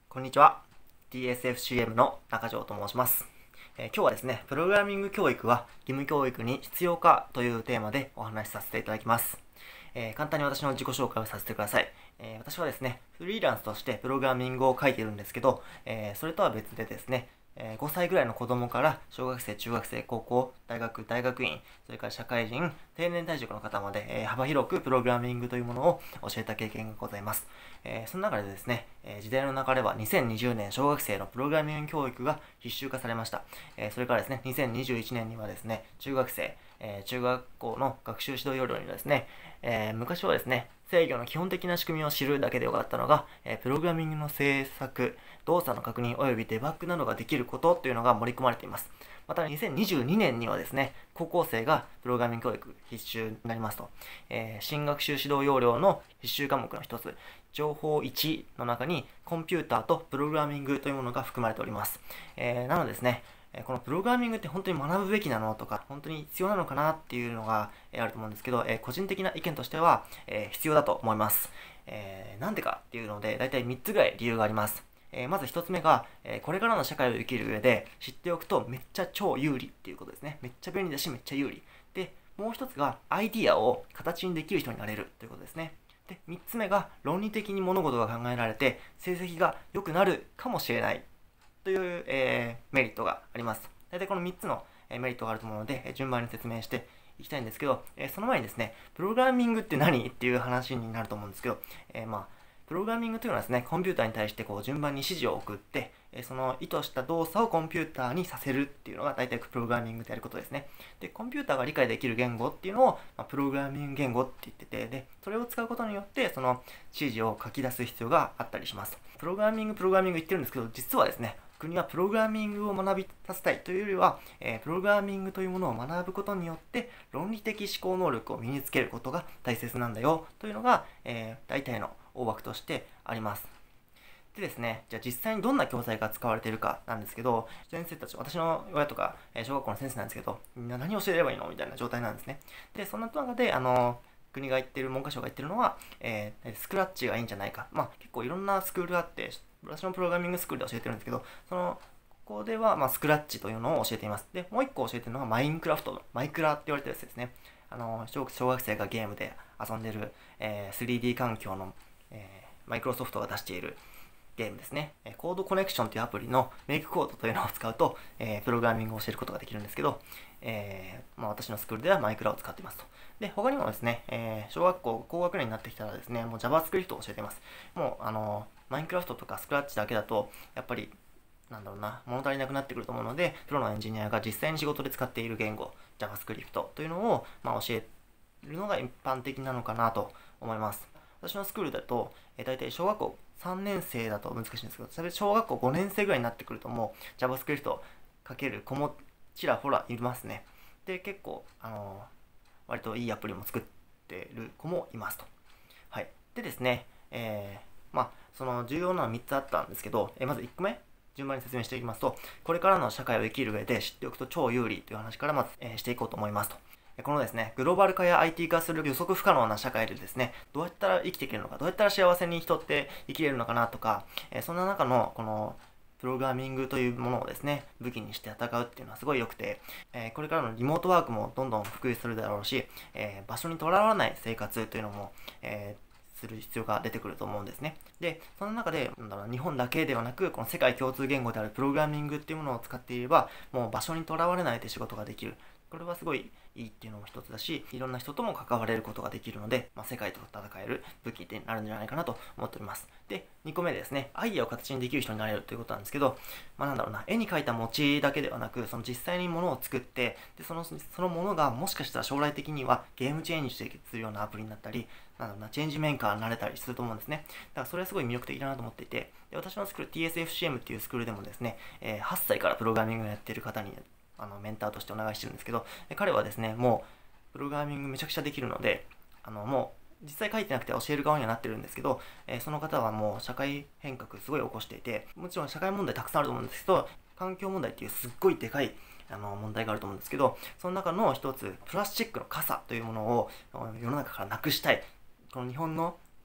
こんにちは。TSFCM の中条と申します。今日はですね、プログラミング教育は義務教育に必要かというテーマでお話しさせていただきます。簡単に私の自己紹介をさせてください。私はですね、フリーランスとしてプログラミングを書いているんですけど、それとは別でですね、5歳ぐらいの子供から小学生、中学生、高校、大学、大学院、それから社会人、定年退職の方まで、幅広くプログラミングというものを教えた経験がございます。その中でですね、時代の流れは2020年小学生のプログラミング教育が必修化されました。それからですね、2021年にはですね、中学生、中学校の学習指導要領にはですね、昔はですね、制御の基本的な仕組みを知るだけでよかったのが、プログラミングの制作、動作の確認及びデバッグなどができることというのが盛り込まれています。また2022年にはですね、高校生がプログラミング教育必修になりますと、新学習指導要領の必修科目の一つ、情報1の中にコンピューターとプログラミングというものが含まれております。なのでですね、このプログラミングって本当に学ぶべきなのとか、本当に必要なのかなっていうのがあると思うんですけど、個人的な意見としては必要だと思います。なんでかっていうので、大体3つぐらい理由があります。まず1つ目が、これからの社会を生きる上で知っておくとめっちゃ超有利っていうことですね。めっちゃ便利だしめっちゃ有利。で、もう1つがアイディアを形にできる人になれるということですね。で、3つ目が論理的に物事が考えられて成績が良くなるかもしれないという、メリットがあります。大体この3つの、メリットがあると思うので、順番に説明していきたいんですけど、その前にですね、プログラミングって何っていう話になると思うんですけど、プログラミングというのはですね、コンピューターに対してこう順番に指示を送って、その意図した動作をコンピューターにさせるっていうのが大体プログラミングでやることですね。で、コンピューターが理解できる言語っていうのを、プログラミング言語って言ってて、で、それを使うことによって、その指示を書き出す必要があったりします。プログラミング言ってるんですけど、実はですね、国はプログラミングを学びさせたいというよりは、プログラミングというものを学ぶことによって論理的思考能力を身につけることが大切なんだよというのが、大体の大枠としてあります。でですね、じゃあ実際にどんな教材が使われているかなんですけど、先生たち、私の親とか小学校の先生なんですけど、みんな何を教えればいいのみたいな状態なんですね。で、そんな中で、国が言ってる、文科省が言ってるのは、スクラッチがいいんじゃないか。結構いろんなスクールがあって、私のプログラミングスクールで教えてるんですけど、ここでは、スクラッチというのを教えています。で、もう一個教えてるのがマインクラフト、マイクラって言われてるやつですね。小学生がゲームで遊んでる、3D 環境の、マイクロソフトが出しているゲームですね。コードコネクションというアプリのメイクコードというのを使うと、プログラミングを教えることができるんですけど、私のスクールではマイクラを使っていますと。で、他にもですね、小学校高学年になってきたらですね、もう JavaScript を教えています。もう、マインクラフトとかスクラッチだけだと、やっぱり、物足りなくなってくると思うので、プロのエンジニアが実際に仕事で使っている言語、JavaScript というのを、教えるのが一般的なのかなと思います。私のスクールだと、大体小学校3年生だと難しいんですけど、それ小学校5年生ぐらいになってくるともう JavaScript かける子もちらほらいますね。で、結構、割といいアプリも作ってる子もいますと。はい。でですね、その重要なのは3つあったんですけど、まず1個目、順番に説明していきますと、これからの社会を生きる上で知っておくと超有利という話からまず、していこうと思いますと。このですね、グローバル化や IT 化する予測不可能な社会でですね、どうやったら生きていけるのか、どうやったら幸せに人って生きれるのかなとか、そんな中のこのプログラミングというものをですね、武器にして戦うっていうのはすごい良くて、これからのリモートワークもどんどん普及するだろうし、場所にとらわらない生活というのも、する必要が出てくると思うんですね。で、その中で、日本だけではなく、この世界共通言語であるプログラミングっていうものを使っていれば、もう場所にとらわれないで仕事ができる。これはすごいいいっていうのも一つだし、いろんな人とも関われることができるので、世界と戦える武器になるんじゃないかなと思っております。で、2個目ですね、アイデアを形にできる人になれるということなんですけど、絵に描いた餅だけではなく、その実際に物を作って、で、そのものがもしかしたら将来的にはゲームチェンジするようなアプリになったり、チェンジメーカーになれたりすると思うんですね。だからそれはすごい魅力的だなと思っていて、で私のスクール TSFCM っていうスクールでもですね、8歳からプログラミングをやっている方にメンターとしてお願いしてるんですけど、彼はですね、もうプログラミングめちゃくちゃできるので、もう実際書いてなくて教える側にはなってるんですけど、その方はもう社会変革すごい起こしていて、もちろん社会問題たくさんあると思うんですけど、環境問題っていうすっごいでかい問題があると思うんですけど、その中の一つ、プラスチックの傘というものを世の中からなくしたい。この日本の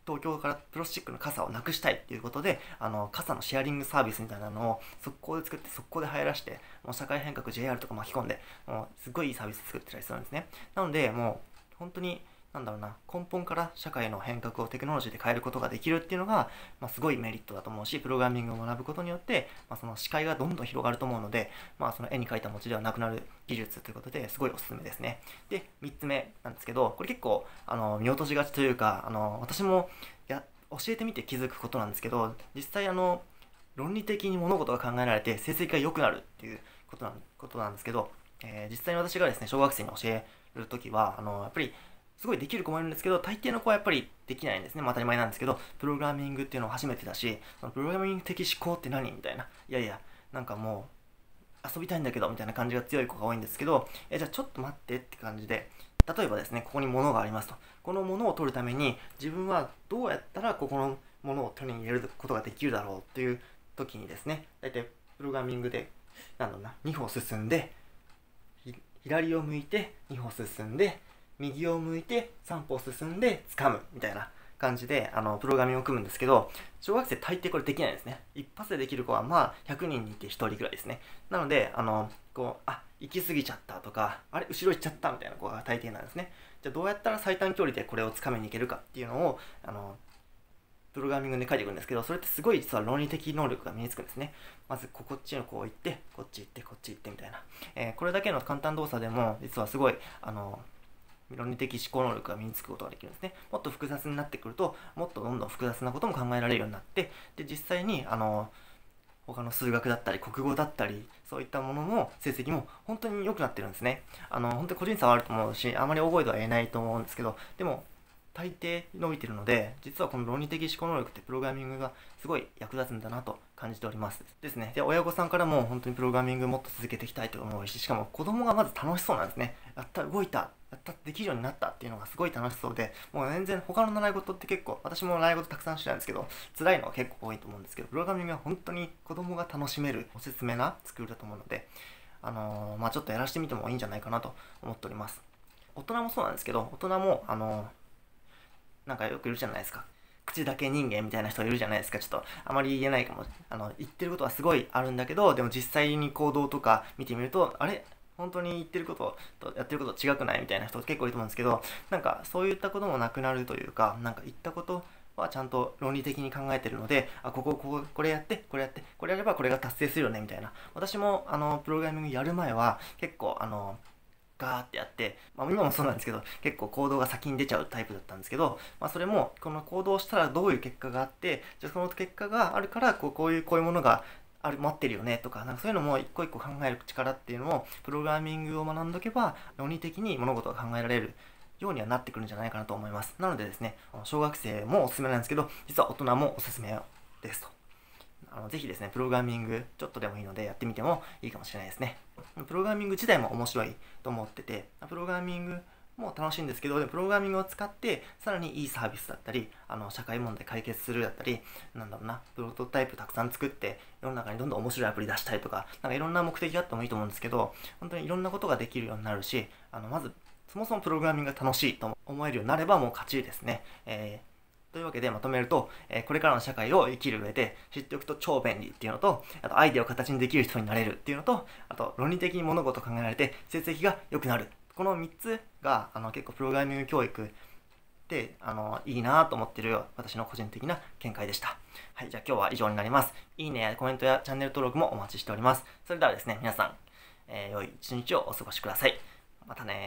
東京からプラスチックの傘をなくしたいっていうことで、傘のシェアリングサービスみたいなのを速攻で作って速攻で流行らして、もう社会変革 JR とか巻き込んで、もうすごいいいサービス作ってたりするんですね。なので、もう本当に根本から社会の変革をテクノロジーで変えることができるっていうのが、すごいメリットだと思うし、プログラミングを学ぶことによって、その視界がどんどん広がると思うので、その絵に描いた文字ではなくなる技術ということで、すごいおすすめですね。で、3つ目なんですけど、これ結構見落としがちというか、私も教えてみて気づくことなんですけど、実際論理的に物事が考えられて成績が良くなるっていうことなんですけど、実際に私がですね、小学生に教えるときは、やっぱりすごいできる子もいるんですけど、大抵の子はやっぱりできないんですね。当たり前なんですけど、プログラミングっていうのを初めてだし、そのプログラミング的思考って何みたいな。いやいや、もう遊びたいんだけど、みたいな感じが強い子が多いんですけど、じゃあちょっと待ってって感じで、例えばですね、ここに物がありますと。この物を取るために、自分はどうやったらここの物を手に入れることができるだろうっていう時にですね、大体プログラミングで、2歩進んで、左を向いて2歩進んで、右を向いて3歩進んで掴むみたいな感じでプログラミングを組むんですけど、小学生大抵これできないですね。一発でできる子は100人にいて1人くらいですね。なので行き過ぎちゃったとか、あれ後ろ行っちゃったみたいな子が大抵なんですね。じゃあどうやったら最短距離でこれを掴みに行けるかっていうのをプログラミングで書いていくんですけど、それってすごい実は論理的能力が身につくんですね。まずこっちのこう行って、こっち行って、こっち行ってみたいな。これだけの簡単動作でも実はすごい論理的思考能力が身につくことができるんですね。もっと複雑になってくると、もっとどんどん複雑なことも考えられるようになって、で実際に他の数学だったり国語だったりそういったものの成績も本当に良くなってるんですね。本当に個人差はあると思うし、あまり大声では言えないと思うんですけど、でも大抵伸びてるので、実はこの論理的思考能力ってプログラミングがすごい役立つんだなと感じておりますですね。で、親御さんからも本当にプログラミングもっと続けていきたいと思うし、しかも子供がまず楽しそうなんですね。やった、動いた、やった、できるようになったっていうのがすごい楽しそうで、もう全然他の習い事って結構、私も習い事たくさんしてたんですけど、辛いのは結構多いと思うんですけど、プログラミングは本当に子供が楽しめるおすすめなスクールだと思うので、ちょっとやらせてみてもいいんじゃないかなと思っております。大人もそうなんですけど、大人もよくいるじゃないですか。口だけ人間みたいな人いるじゃないですか。ちょっとあまり言えないかも。言ってることはすごいあるんだけど、でも実際に行動とか見てみると、あれ本当に言ってることとやってること違くないみたいな人結構いると思うんですけど、そういったこともなくなるというか、言ったことはちゃんと論理的に考えてるので、これやって、これやって、これやればこれが達成するよねみたいな。私もプログラミングやる前は結構ガーってやって、今もそうなんですけど、結構行動が先に出ちゃうタイプだったんですけど、それもこの行動したらどういう結果があって、じゃあその結果があるからこういうものが待ってるよねとか、そういうのも一個一個考える力っていうのをプログラミングを学んどけば論理的に物事が考えられるようにはなってくるんじゃないかなと思います。なのでですね、小学生もおすすめなんですけど、実は大人もおすすめですと。ぜひですね、プログラミングちょっとでもいいのでやってみてもいいかもしれないですね。プログラミング自体も面白いと思ってて、プログラミングも楽しいんですけど、プログラミングを使ってさらにいいサービスだったり、社会問題解決するだったり、プロトタイプたくさん作って世の中にどんどん面白いアプリ出したいとか、いろんな目的があってもいいと思うんですけど、本当にいろんなことができるようになるし、まずそもそもプログラミングが楽しいと思えるようになればもう勝ちですね。というわけでまとめると、これからの社会を生きる上で知っておくと超便利っていうのと、あとアイデアを形にできる人になれるっていうのと、あと論理的に物事を考えられて成績が良くなる。この3つが結構プログラミング教育でいいなと思っている私の個人的な見解でした。はい、じゃあ今日は以上になります。いいねやコメントやチャンネル登録もお待ちしております。それではですね、皆さん、良い一日をお過ごしください。またね。